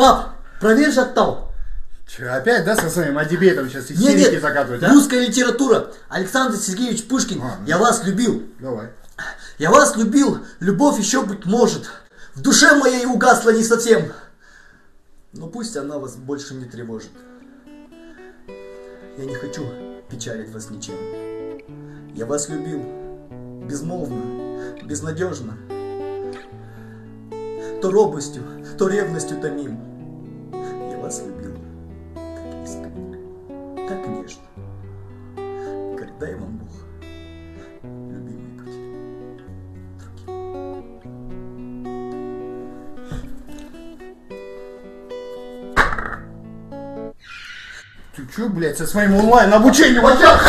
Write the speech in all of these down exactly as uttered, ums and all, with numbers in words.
Пап, проверь жаттал. Че, опять, да, со своим адибетом сейчас истерики закатывать, а? Русская литература. Александр Сергеевич Пушкин, а, я вас любил. Давай. Я вас любил, любовь еще быть может. В душе моей угасла не совсем. Но пусть она вас больше не тревожит. Я не хочу печалить вас ничем. Я вас любил безмолвно, безнадежно. То робостью, то ревностью томим. Я вас любил так искренне, так нежно. Как дай вам Бог, любимый путь. Ты чё, блядь, со своим онлайн-обучением?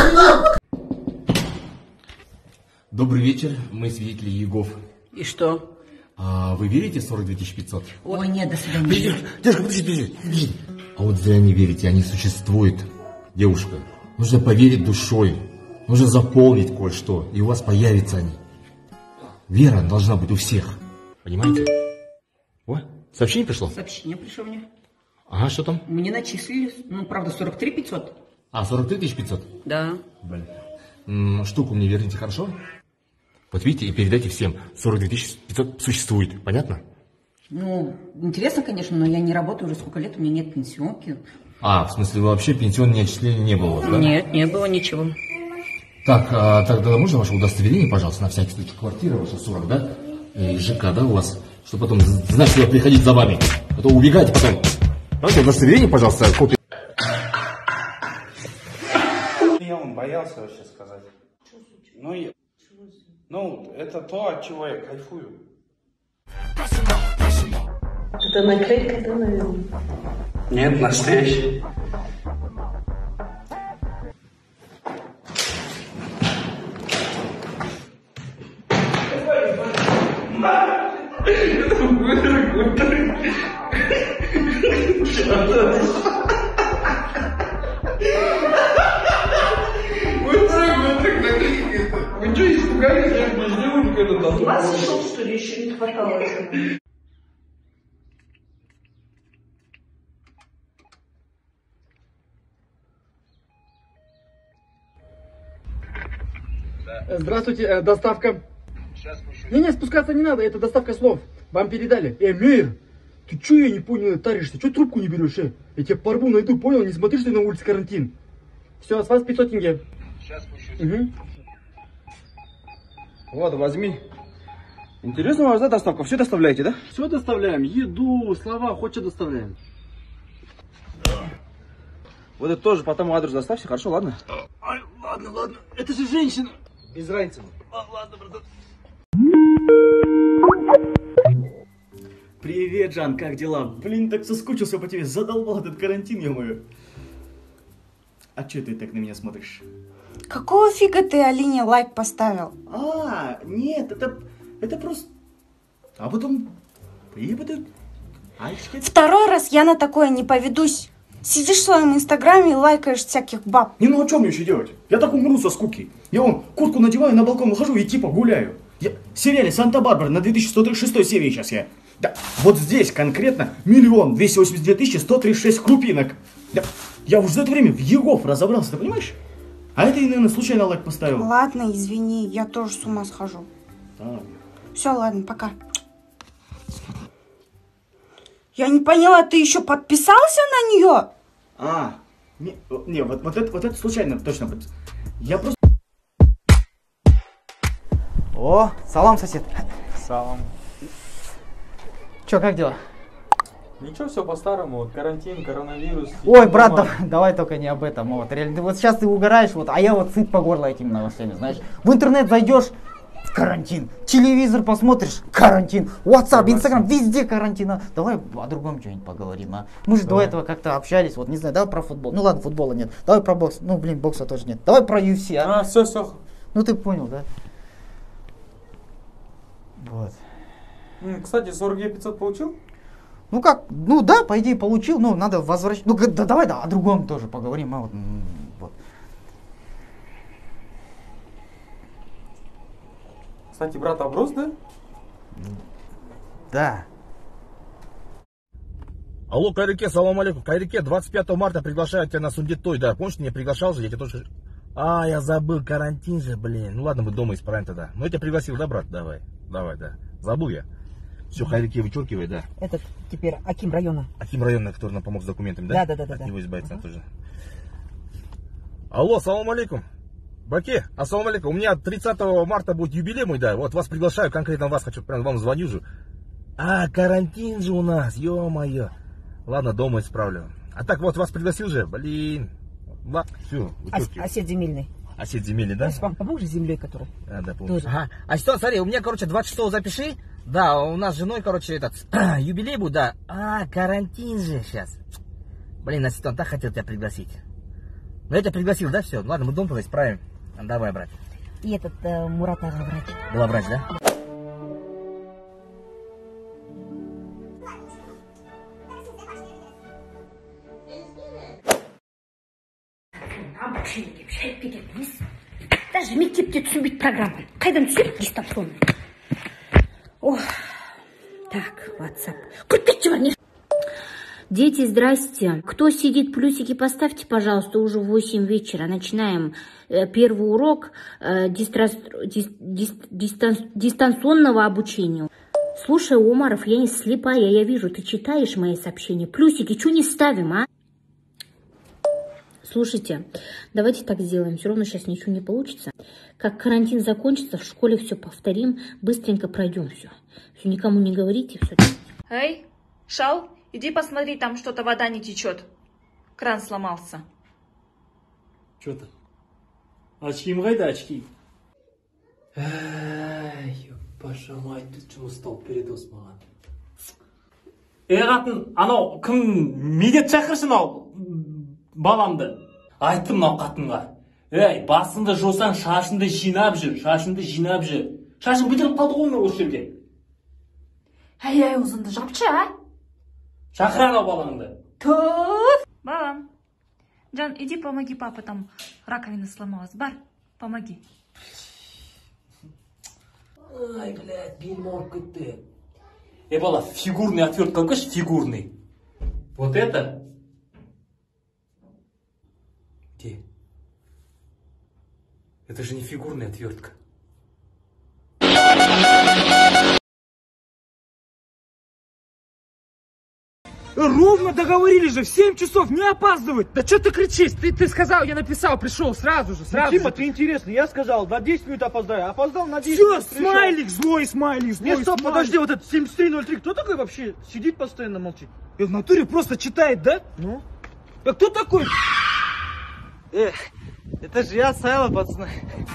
Добрый вечер, мы свидетели Егов. И что? А вы верите в сорок две тысячи пятьсот? Ой, нет, до свидания. Девушка, подожди, подожди. А вот зря не верите, они существуют. Девушка, нужно поверить душой. Нужно заполнить кое-что, и у вас появятся они. Вера должна быть у всех. Понимаете? О, сообщение пришло? Сообщение пришло мне. Ага, что там? Мне начислили, ну, правда, сорок три пятьсот. А, сорок три тысячи пятьсот? Да. Блин. М, штуку мне верните, хорошо? Вот видите, и передайте всем. сорок две тысячи пятьсот существует, понятно? Ну, интересно, конечно, но я не работаю уже сколько лет, у меня нет пенсионки. А, в смысле, вообще пенсионное отчисление не было, да? Нет, не было ничего. Так, а, тогда можно ваше удостоверение, пожалуйста, на всякий случай? Квартира ваша сорок, да? И ЖК, да, у вас? Чтобы потом знать, что я приходить за вами. А то убегайте потом. Давайте удостоверение, пожалуйста, копию. Я он боялся вообще сказать. Ну, я... ну, это то, от чего я кайфую. Это наклейка, да, наверное? Нет, настоящий. Вы что, испугались? Я же не сделаю никогда тату. У вас шел, что ли, еще не хватало этого? Здравствуйте, э, доставка. Не-не, спускаться не надо, это доставка слов. Вам передали. Э, Мейер, ты чё, я не понял, таришься? Чё трубку не берешь, э? Я тебя порву, найду, понял? Не смотри, что на улице карантин. Все, с вас пятьсот тенге. Сейчас спущусь. Угу. Вот, возьми. Интересно у вас, да, доставка? Все доставляете, да? Все доставляем, еду, слова, хоть что доставляем. Вот это тоже по тому адресу доставьте, хорошо, ладно? Ай, ладно, ладно, это же женщина. Без разницы. А, ладно, братан. Привет, Жан, как дела? Блин, так соскучился по тебе, задолбал этот карантин, ё-моё. А чё ты так на меня смотришь? Какого фига ты Алине лайк поставил? А, нет, это, это просто... А потом... И потом... Второй раз я на такое не поведусь. Сидишь в своем инстаграме и лайкаешь всяких баб. Не, ну а что мне еще делать? Я так умру со скуки. Я вон куртку надеваю, на балкон выхожу и типа гуляю. Я в сериале «Санта-Барбара» на две тысячи сто тридцать шестой серии сейчас я. Да, вот здесь конкретно миллион двести восемьдесят две тысячи сто тридцать шесть крупинок. Да, я уже за это время в Егов разобрался, ты понимаешь? А это я, наверное, случайно лайк поставил. Ладно, извини, я тоже с ума схожу. А. Все, ладно, пока. Я не поняла, ты еще подписался на нее? А, не, не вот, вот, это, вот это случайно, точно. Я просто... О, салам, сосед. Салам. Че, как дела? Ничего, все по-старому, вот карантин, коронавирус. Ой, брат, давай, давай только не об этом. Вот, реально, вот сейчас ты угораешь, вот, а я вот сыт по горло этими новостями, знаешь. В интернет зайдешь, карантин. Телевизор посмотришь, карантин. WhatsApp, Instagram, везде карантина. Давай о другом что-нибудь поговорим, а? Мы же давай. до этого как-то общались, вот, не знаю, давай про футбол. Ну ладно, футбола нет. Давай про бокс. Ну, блин, бокса тоже нет. Давай про ю эф си, а? А, все, все. Ну, ты понял, да? Вот. Кстати, сорок две пятьсот получил? Ну как, ну да, по идее получил, но надо возвращать. Ну да, давай, да, о другом тоже поговорим. А вот, вот. Кстати, брат оброс, да? Да. Алло, Кайрике, салам алейкум. Кайрике, двадцать пятого марта приглашают тебя на Сундитой, да. Помнишь, ты меня приглашал же, я тебя тоже... А, я забыл, карантин же, блин. Ну ладно, мы дома исправим тогда. Ну я тебя пригласил, да, брат? Давай, давай, да. Забыл я. Все, Кайрике вычеркивай, да. Этот теперь Аким района. Аким района, который нам помог с документами, Да, да? да, да, да. От да. него избавиться Ага. тоже. Алло, салам алейкум. Баке, ассалам алейкум. У меня тридцатого марта будет юбилей мой, да. Вот вас приглашаю, конкретно вас хочу, прям вам звоню же. А, карантин же у нас, ё-моё. Ладно, дома исправлю. А так вот, вас пригласил же, блин. Ладно, все, Ос- Осет земельный. Осет земельный, да? То есть вам поможешь с землей, который? А, да, помню. Тоже. Ага. А что, смотри, у меня, короче, двадцать шестого запиши. Да, у нас с женой, короче, этот юбилей будет, да. А, карантин же сейчас. Блин, Асет, он так хотел тебя пригласить. Ну, я тебя пригласил, да, все? Ладно, мы дом тогда исправим. Давай, брат. И этот э, Мурат Ага врач. Была врач, да? Обучение шайып кетеді емес. Даже мектепте түсінбейді программаны. Қайдан түседі дистанционно? Ох, так, WhatsApp. Купите бар, не... Дети, здрасте. Кто сидит, плюсики поставьте, пожалуйста, уже в восемь вечера. Начинаем э, первый урок э, дистра... дис... Дис... Дистан... дистанционного обучения. Слушай, Умаров, я не слепая, я вижу, ты читаешь мои сообщения. Плюсики, что не ставим, а? Слушайте, давайте так сделаем, все равно сейчас ничего не получится. Как карантин закончится, в школе все повторим, быстренько пройдем все. Все, никому не говорите, все. Эй, Шал, иди посмотри, там что-то вода не течет. Кран сломался. Что-то? Очким қайда, очки? Эй, пашам, ай, тут жұмыс тауып береді осы маған. Ей қатын, анау кім медет шақыршы анау баламды. Айттым мынау қатынға. Ей, басыңды жосаң шашыңды жинап жүр, шашыңды жинап жүр. Шашың бітіріп қалды ғой мына осы жерге. Ай, ай, ұзынды жапшы, а? Шақыр анау балаңды. Тут! Балам, Джан, иди помоги папе, там раковина сломалась. Бар, помоги. Ай, блядь, белім ауырып кетті. Эй, бала, фигурный отвертка алғаш, фигурный. Вот это? Где? Это же не фигурная отвертка. Ровно договорились же, в семь часов, не опаздывать. Да что ты кричишь? Ты, ты сказал, я написал, пришел сразу же, сразу ну, Тима, же. ты интересный, я сказал, на десять минут опоздаю, опоздал на десять Все, минут. смайлик, злой смайлик, злой Нет, стоп, смайлик. подожди, вот этот семьдесят три ноль три, кто такой вообще? Сидит постоянно, молчит. И в натуре просто читает, да? Ну? А кто такой? Эх, это же я, Сайло, пацаны.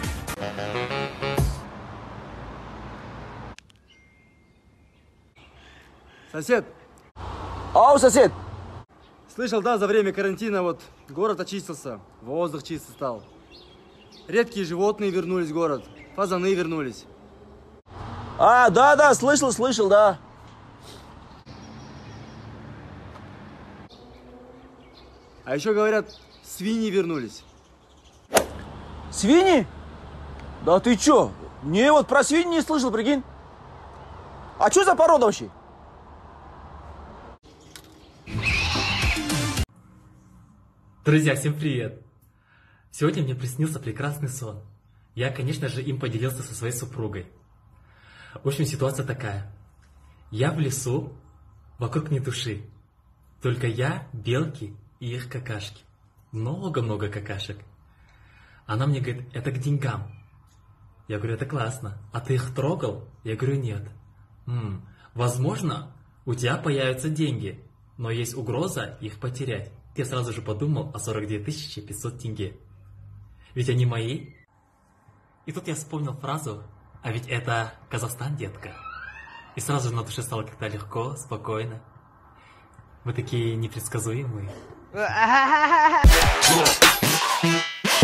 Сосед. Ау, сосед. Слышал, да, за время карантина вот город очистился, воздух чистый стал. Редкие животные вернулись в город, фазаны вернулись. А, да, да, слышал, слышал, да. А еще говорят, свиньи вернулись. Свиньи? Да ты чё? Не, вот про свиньи не слышал, прикинь. А что за порода вообще? Друзья, всем привет! Сегодня мне приснился прекрасный сон. Я, конечно же, им поделился со своей супругой. В общем, ситуация такая. Я в лесу, вокруг ни души. Только я, белки и их какашки. Много-много какашек. Она мне говорит, это к деньгам. Я говорю, это классно. А ты их трогал? Я говорю, нет. М-м, возможно, у тебя появятся деньги, но есть угроза их потерять. Я сразу же подумал о сорок две тысячи пятьсот тенге. Ведь они мои. И тут я вспомнил фразу, а ведь это Казахстан, детка. И сразу же на душе стало как-то легко, спокойно. Мы такие непредсказуемые.